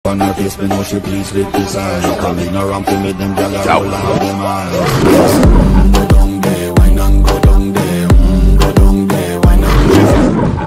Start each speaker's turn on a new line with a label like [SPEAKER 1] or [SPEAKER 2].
[SPEAKER 1] on her face, me know she pleased with design. Coming around to me, them gyal a roll out them eyes.